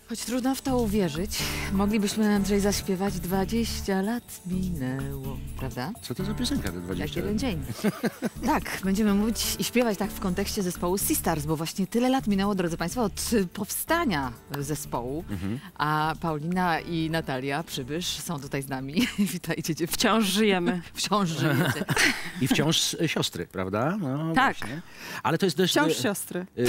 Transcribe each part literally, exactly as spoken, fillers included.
Choć trudno w to uwierzyć, moglibyśmy, Andrzej, zaśpiewać dwadzieścia lat minęło, prawda? Co to za piosenka, te dwadzieścia Jak jeden lat? dzień. Tak, będziemy mówić i śpiewać tak w kontekście zespołu Sistars, bo właśnie tyle lat minęło, drodzy Państwo, od powstania zespołu, mhm. a Paulina i Natalia Przybysz są tutaj z nami. Witajcie dziewczyny. Wciąż żyjemy. Wciąż żyjecie. I wciąż siostry, prawda? No, tak. Właśnie. Ale to jest dość... Wciąż siostry. Y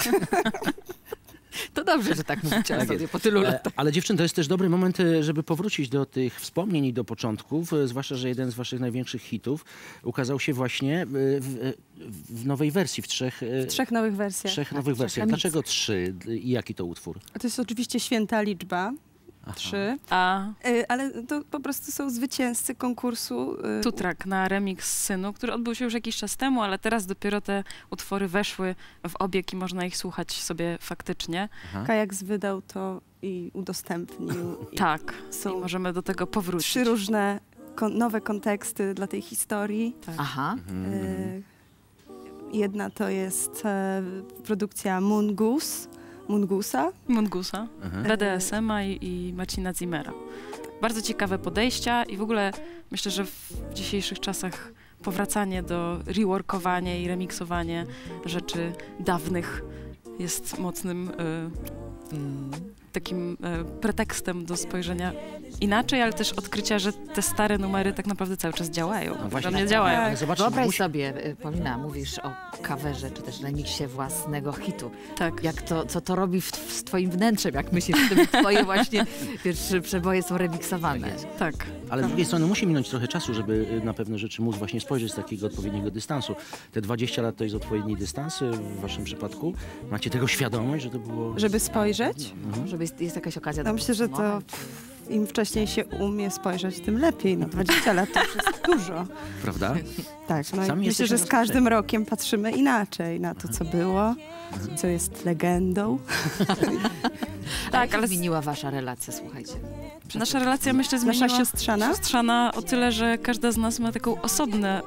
To dobrze, że tak mówicie o tak sobie po tylu latach. Ale dziewczyn, to jest też dobry moment, żeby powrócić do tych wspomnień i do początków, zwłaszcza, że jeden z waszych największych hitów ukazał się właśnie w, w nowej wersji, w trzech... W trzech nowych wersjach. trzech nowych tak, wersjach. Dlaczego trzy i jaki to utwór? To jest oczywiście święta liczba. Aha. Trzy. A ale to po prostu są zwycięzcy konkursu. Tutrak na remix Synu, który odbył się już jakiś czas temu, ale teraz dopiero te utwory weszły w obieg i można ich słuchać sobie faktycznie. Aha. Kajaks wydał to i udostępnił. Tak, są i możemy do tego powrócić. Trzy różne kon nowe konteksty dla tej historii. Tak. Aha. Y jedna to jest e, produkcja Mungus. Mungusa. Mungusa, B D S M-a i, i Marcina Zimmera. Bardzo ciekawe podejścia i w ogóle myślę, że w dzisiejszych czasach powracanie do reworkowania i remiksowanie rzeczy dawnych jest mocnym y, mm. takim y, pretekstem do spojrzenia inaczej, ale też odkrycia, że te stare numery tak naprawdę cały czas działają. No właśnie, nie działają. Tak. Zobaczcie, Wyobraź musi... sobie, Paulina, mówisz o coverze, czy też remiksie własnego hitu. Tak. Jak to, co to robi w, z twoim wnętrzem, jak myślisz, że twoje właśnie pierwsze przeboje są remiksowane. Tak. Ale z drugiej strony musi minąć trochę czasu, żeby na pewne rzeczy móc właśnie spojrzeć z takiego odpowiedniego dystansu. Te dwadzieścia lat to jest odpowiedni dystans w waszym przypadku? Macie tego świadomość, że to było... Żeby spojrzeć? Mhm. Żeby jest, jest jakaś okazja do no, myślę, że to im wcześniej się umie spojrzeć, tym lepiej. No dwadzieścia lat to już jest dużo. Prawda? Tak, no i myślę, że z każdym rokiem patrzymy inaczej na to, co było, co jest legendą. Tak, ale zmieniła wasza relacja, słuchajcie. Nasza relacja, myślę, zmieniła... Nasza siostrzana? Siostrzana o tyle, że każda z nas ma taką osobną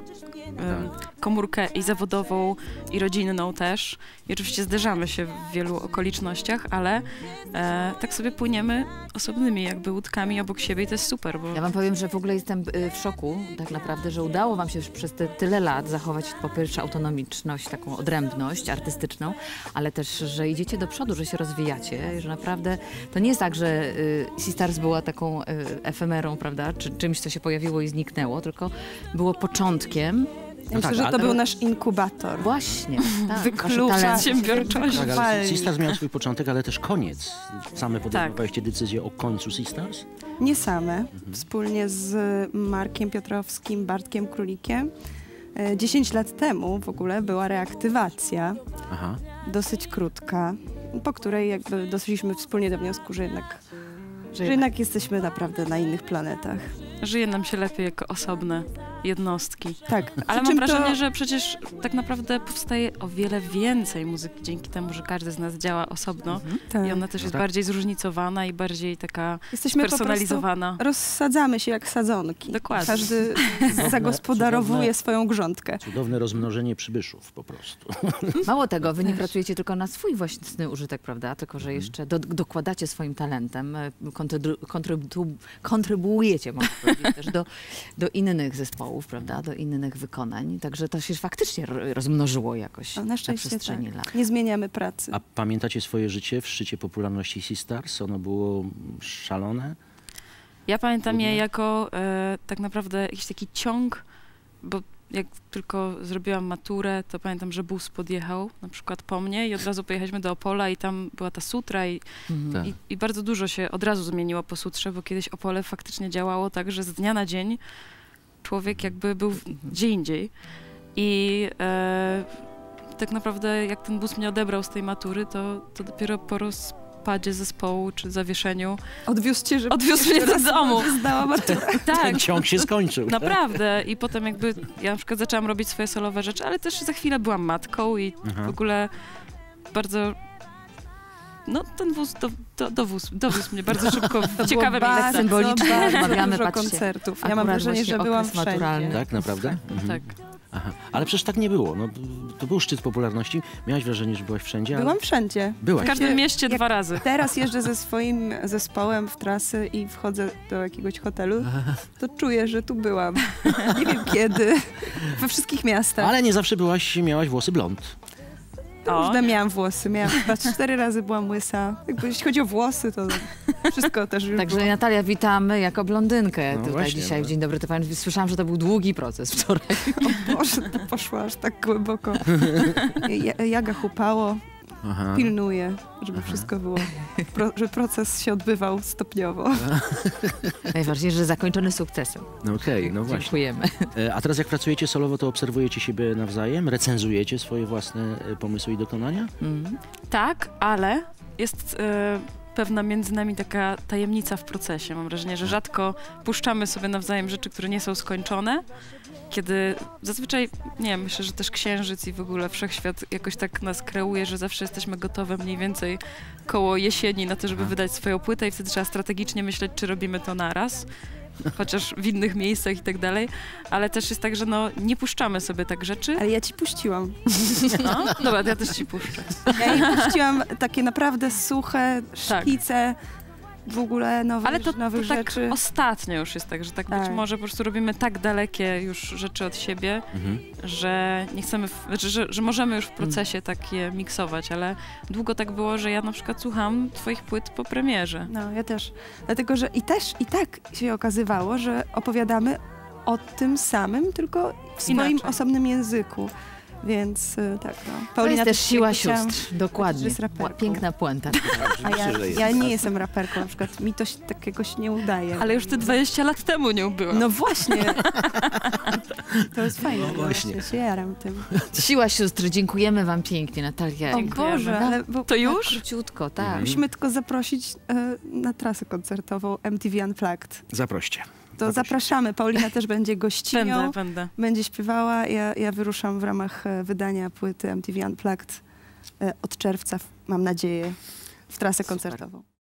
y, komórkę i zawodową, i rodzinną też. I oczywiście zderzamy się w wielu okolicznościach, ale e, tak sobie płyniemy osobnymi jakby łódkami obok siebie i to jest super. Bo... Ja wam powiem, że w ogóle jestem w szoku tak naprawdę, że udało wam się już przez te tyle lat zachować po pierwsze autonomiczność, taką odrębność artystyczną, ale też, że idziecie do przodu, że się rozwijacie, że naprawdę to nie jest tak, że y, Sistars była taką y, efemerą, prawda, czy czymś, co się pojawiło i zniknęło, tylko było początkiem. Ja myślę, tak, że to ale... był nasz inkubator. Właśnie. Tak, Wyklucza przedsiębiorczość. Tak, ale Sistars miał swój początek, ale też koniec. Same podejmowaliście tak. decyzję o końcu Sistars? Nie same. Mhm. Wspólnie z Markiem Piotrowskim, Bartkiem Królikiem. Dziesięć lat temu w ogóle była reaktywacja. Aha. Dosyć krótka, po której jakby doszliśmy wspólnie do wniosku, że jednak, że jednak jesteśmy naprawdę na innych planetach. Żyje nam się lepiej jako osobne jednostki. Tak. Ale mam wrażenie, to... że przecież tak naprawdę powstaje o wiele więcej muzyki dzięki temu, że każdy z nas działa osobno mhm. tak. i ona też jest no tak. bardziej zróżnicowana i bardziej taka Jesteśmy spersonalizowana. Rozsadzamy się jak sadzonki. Dokładnie. Każdy zagospodarowuje cudowne, swoją grządkę. Cudowne rozmnożenie przybyszów po prostu. Mało tego, wy nie pracujecie tylko na swój własny użytek, prawda? Tylko, że jeszcze do, dokładacie swoim talentem, kontrybu, kontrybu, kontrybuujecie, można powiedzieć, też do, do innych zespołów. Prawda, do innych wykonań. Także to się faktycznie rozmnożyło jakoś no, na, szczęście, na przestrzeni tak. lat. Nie zmieniamy pracy. A pamiętacie swoje życie w szczycie popularności Sistars? Ono było szalone? Ja pamiętam je jako e, tak naprawdę jakiś taki ciąg, bo jak tylko zrobiłam maturę, to pamiętam, że bus podjechał na przykład po mnie i od razu pojechaliśmy do Opola i tam była ta Sutra i, mhm. i, i bardzo dużo się od razu zmieniło po Sutrze, bo kiedyś Opole faktycznie działało tak, że z dnia na dzień człowiek jakby był gdzie indziej i e, tak naprawdę jak ten bus mnie odebrał z tej matury, to, to dopiero po rozpadzie zespołu czy zawieszeniu odwiózł cię, żeby odwiózł mnie do domu. Zdała maturę. Tak. Ten ciąg się skończył. Naprawdę. I potem jakby ja na przykład zaczęłam robić swoje solowe rzeczy, ale też za chwilę byłam matką i Aha. w ogóle bardzo... No, ten wóz, do, do, dowóz, dowiózł mnie bardzo szybko w ciekawe miejsce. Symbolicznie rozmawiamy, dużo patrzcie. koncertów. Ja mam wrażenie, że byłam wszędzie. Tak, naprawdę? Mhm. Tak. Aha. Ale przecież tak nie było. No, to był szczyt popularności. Miałaś wrażenie, że byłaś wszędzie? Ale... Byłam wszędzie. Byłaś. W każdym mieście Jak dwa razy. Teraz jeżdżę ze swoim zespołem w trasy i wchodzę do jakiegoś hotelu, to czuję, że tu byłam. Nie wiem kiedy. We wszystkich miastach. Ale nie zawsze byłaś, miałaś włosy blond. O. Różne miałam włosy. Miałam chyba cztery razy byłam łysa. Jakby, jeśli chodzi o włosy, to wszystko też już Także było. Natalia, witamy jako blondynkę No tutaj właśnie, dzisiaj no. w Dzień Dobry T V N. Słyszałam, że to był długi proces wczoraj. O Boże, to poszło aż tak głęboko. Ja- Jaga chupało, Aha. pilnuje, żeby wszystko było, pro, żeby proces się odbywał stopniowo. Najważniejsze, że zakończony sukcesem. No okej, no właśnie. Dziękujemy. E, A teraz jak pracujecie solowo, to obserwujecie siebie nawzajem? Recenzujecie swoje własne e, pomysły i dokonania? Mm. Tak, ale jest e, pewna między nami taka tajemnica w procesie. Mam wrażenie, że rzadko puszczamy sobie nawzajem rzeczy, które nie są skończone. Kiedy zazwyczaj, nie wiem, myślę, że też Księżyc i w ogóle wszechświat jakoś tak nas kreuje, że zawsze jesteśmy gotowe mniej więcej koło jesieni na to, żeby wydać swoją płytę i wtedy trzeba strategicznie myśleć, czy robimy to naraz, chociaż w innych miejscach i tak dalej, ale też jest tak, że no nie puszczamy sobie tak rzeczy. Ale ja ci puściłam. No, dobra, to ja też ci puszczę. Ja jej puściłam takie naprawdę suche Tak. szkice, w ogóle nowych, Ale to, to nowych tak rzeczy. ostatnio już jest tak, że tak, Tak. być może po prostu robimy tak dalekie już rzeczy od siebie, Mhm. że nie chcemy, w, że, że, że możemy już w procesie tak je miksować, ale długo tak było, że ja na przykład słucham twoich płyt po premierze. No, ja też. Dlatego, że i też i tak się okazywało, że opowiadamy o tym samym, tylko w swoim Inaczej. osobnym języku. Więc y, tak, no. To jest też siła jakby chciałam- sióstr, dokładnie. jest raperką. Ła- Piękna puenta. A ja, Oczywiście, że jest. ja nie jestem raperką, na przykład mi to się takiego się nie udaje. Ale już ty dwadzieścia lat temu nią była. No właśnie. To jest fajne. No No właśnie. właśnie. Się jaram tym. Siła sióstr, dziękujemy wam pięknie, Natalia. O Dziękujemy. Boże, ale bo, To już? Króciutko, tak. Mhm. musimy tylko zaprosić e, na trasę koncertową M T V Unplugged. Zaproście. To zapraszamy. Paulina też będzie gościnią. Będę, będę. Będzie śpiewała. Ja, ja wyruszam w ramach e, wydania płyty M T V Unplugged e, od czerwca, w- mam nadzieję, w trasę koncertową.